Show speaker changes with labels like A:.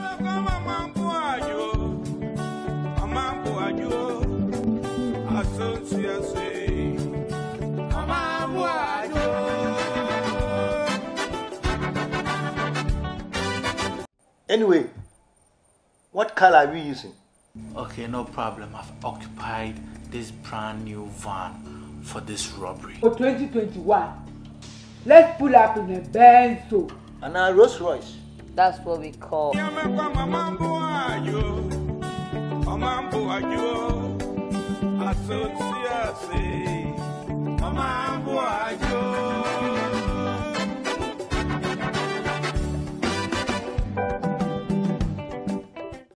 A: Anyway, what car are we using?
B: Okay, no problem. I've occupied this brand new van for this robbery.
C: For 2021, let's pull up in a Benzo.
A: And a Rolls Royce.
D: That's what we call.
E: Mambo,